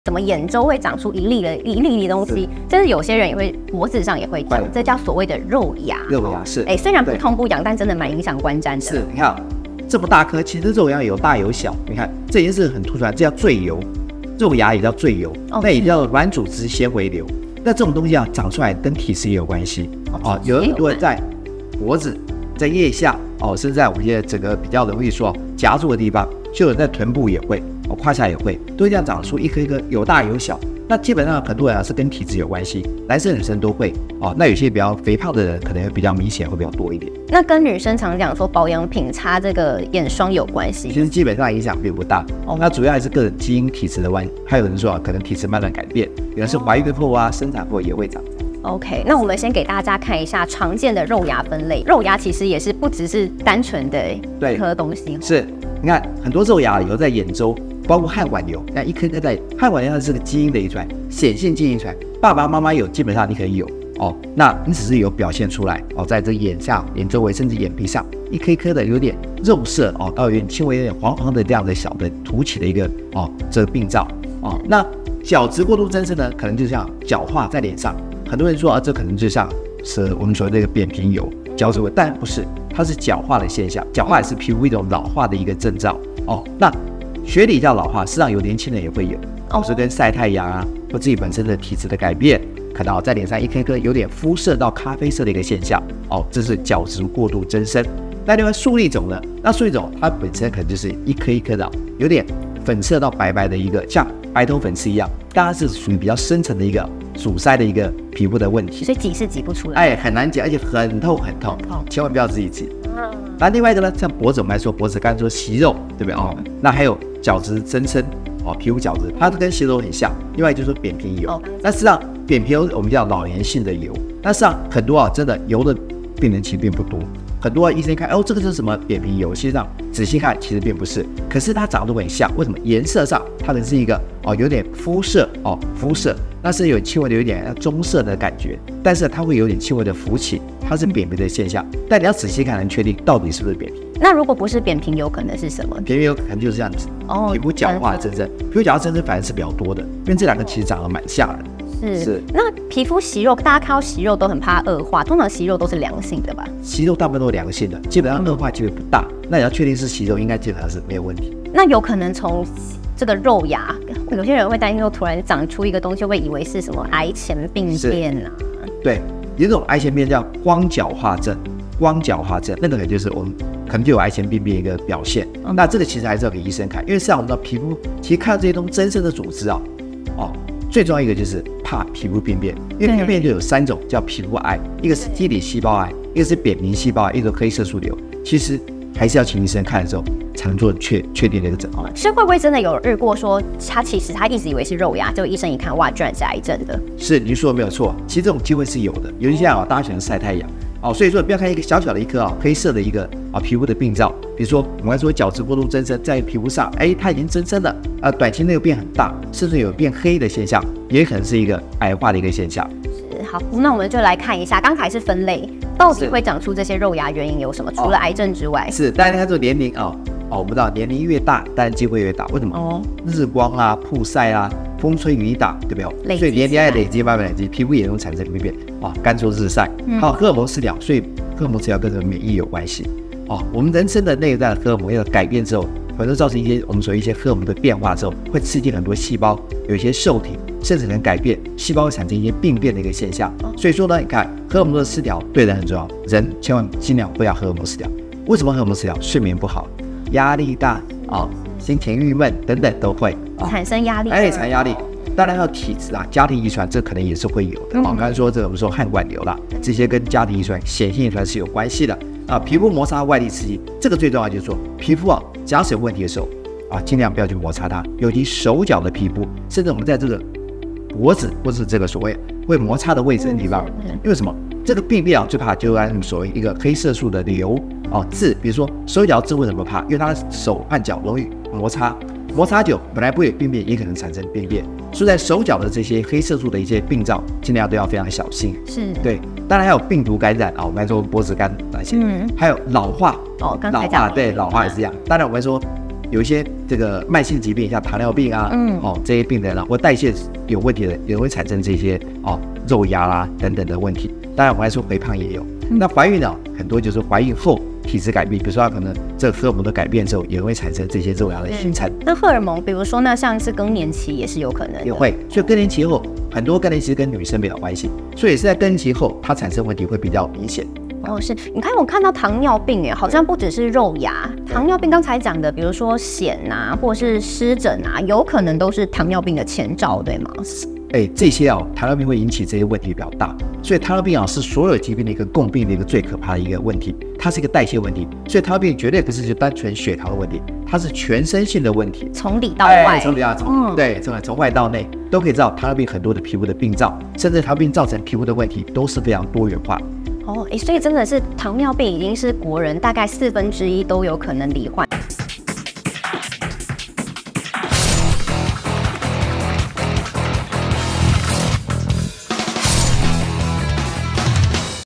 怎么眼周会长出一粒的东西，甚至有些人也会脖子上也会长，这叫所谓的肉芽。 肉芽是， 虽然不痛不痒，但真的蛮影响观瞻的。 是，你看这么大颗，其实肉芽有大有小，你看这颜色很突出来，这叫赘疣，肉芽也叫赘疣，那也叫软组织纤维瘤。那这种东西啊，长出来跟体质也有关系有很多人在脖子、在腋下甚至在我们现在整个比较容易说夹住的地方，就有在臀部也会。胯下也会，都会这样长出一颗一颗，有大有小。那基本上很多人是跟体质有关系，男生女生都会那有些比较肥胖的人可能比较明显，会比较多一点。 那跟女生常讲说保养品擦这个眼霜有关系？ 其实基本上影响并不大那主要还是个人基因体质的关系。还有人说可能体质慢慢改变，有人是怀孕后生产后也会长。 OK， 那我们先给大家看一下常见的肉芽分类。肉芽其实也是不只是单纯的一颗东西， 是，你看很多肉芽有在眼周。包括汗管瘤，那一颗颗在汗管瘤，它是个基因的遗传，显性基因遗传，爸爸妈妈有，基本上你可以有那你只是有表现出来在这眼下、眼周围甚至眼皮上，一颗一颗的有点肉色到有点轻微有点黄黄的这样的小的凸起的一个这个病灶那角质过度增生呢，可能就像角化在脸上，很多人说这可能就像是我们所谓的一个扁平疣、角质，但不是，它是角化的现象，角化也是皮肤一种老化的一个征兆那学理叫老化，事实上有年轻人也会有是跟晒太阳或自己本身的体质的改变，可能在脸上一颗颗有点肤色到咖啡色的一个现象这是角质过度增生。那另外粟粒肿呢，那粟粒肿它本身可能就是一颗一颗的有点粉色到白白的一个，像白头粉刺一样，当然是属于比较深层的一个阻塞的一个皮肤的问题， 所以挤是挤不出来， 很难挤，而且很痛很痛，千万不要自己挤。那另外一个呢，像脖子，我们来说脖子，刚才说息肉，对不对那还有角质增生皮肤角质，它跟息肉很像。另外就是说扁平疣那事实上扁平疣我们叫老年性的疣，那事实上很多真的疣的病人其实并不多。很多医生看这个是什么扁平疣，实际上仔细看其实并不是，可是它长得都很像。为什么？颜色上它可能是一个有点肤色肤色，那是有轻微的有点棕色的感觉，但是它会有点轻微的浮起，它是扁平的现象。但你要仔细看能确定到底是不是扁平。 那如果不是扁平疣，可能是什么？ 扁平疣可能就是这样子皮肤角化增生，皮肤角化增生反而是比较多的，因为这两个其实长得蛮像的。 是，那皮肤息肉，大家看到息肉都很怕恶化，通常息肉都是良性的吧？ 息肉大部分都是良性的，基本上恶化机会不大。那你要确定是息肉，应该基本上是没有问题。 那有可能从这个肉芽，有些人会担心说突然长出一个东西，会以为是什么癌前病变对，有一种癌前病叫光角化症，光角化症那个就是我们可能就有癌前病变一个表现。那这个其实还是要给医生看，因为实际上我们的皮肤其实看到这些东西增生的组织最重要一个就是怕皮肤病变，因为皮肤病变就有3种，叫皮肤癌，一个是基底细胞癌，一个是扁平细胞癌，一个是黑色素瘤。其实还是要请医生看的时候才能做确定的一个诊断。 是会不会真的有遇过说他其实一直以为是肉芽，结果医生一看，哇，居然是癌症的？ 是，您说的没有错，其实这种机会是有的。尤其现在大家喜欢晒太阳所以说不要看一个小小的一颗黑色的一个皮肤的病灶，比如说我们刚才说角质过度增生在皮肤上，它已经增生了短期内又变很大，甚至有变黑的现象，也可能是一一个癌化的一个现象。 好，那我们就来看一下，刚才是分类，到底会长出这些肉芽原因有什么？除了癌症之外， 是，当然看这个年龄我们知道年龄越大，当然机会越大。为什么？日光曝晒风吹雨打，对不对？所以年龄要累积，慢慢累积，皮肤也容易产生病变干燥日晒，还有荷尔蒙失调，所以荷尔蒙失调跟免疫有关系我们人生的内在荷尔蒙要改变之后，可能造成我们所谓一些荷尔蒙的变化之后，会刺激很多细胞有一些受体，甚至能改变细胞会产生一些病变的一个现象。所以说呢，你看荷尔蒙的失调对人很重要，人千万尽量不要荷尔蒙失调。为什么荷尔蒙失调？睡眠不好，压力大心情郁闷等等都会产生压力。 产生压力。当然还有体质家庭遗传，这可能也是会有的。刚才说我们说汗管瘤啦，这些跟家庭遗传、显性遗传是有关系的皮肤摩擦外力刺激，这个最重要就是说，皮肤假使有问题的时候尽量不要去摩擦它，尤其手脚的皮肤，甚至我们在这个脖子或是这个所谓会摩擦的位置的地方，因为什么？这个病变最怕就按所谓一个黑色素的瘤痣，比如说手脚痣为什么怕？因为它的手和脚容易摩擦。摩擦久本来不会有病变，也可能产生病变，所以在手脚的这些黑色素的一些病灶，尽量都要非常小心。 是， 对，当然还有病毒感染我们来说脖子干那些，还有老化刚才讲对，老化也是这样。当然我们说有一些这个慢性疾病，像糖尿病啊，这些病人啊，或代谢有问题的，也会产生这些肉芽啦等等的问题。当然，我还说肥胖也有。那怀孕呢，很多就是怀孕后体质改变，比如说可能这个荷尔蒙的改变之后，也会产生这些肉芽的形成。 那荷尔蒙，比如说那像是更年期也是有可能的， 也会。所以更年期后，很多更年期跟女生没有关系，所以是在更年期后，它产生问题会比较明显。 是，你看我看到糖尿病好像不只是肉芽，糖尿病刚才讲的，比如说癣啊，或是湿疹啊，有可能都是糖尿病的前兆，对吗？ 这些糖尿病会引起这些问题比较大，所以糖尿病是所有疾病的一个共病的一个最可怕的一个问题，它是一个代谢问题，所以糖尿病绝对不是就单纯血糖的问题，它是全身性的问题， 从里到外， 从里到外，对，从外到内都可以知道糖尿病很多的皮肤的病灶，甚至糖尿病造成皮肤的问题都是非常多元化。 所以真的是糖尿病已经是国人大概1/4都有可能罹患。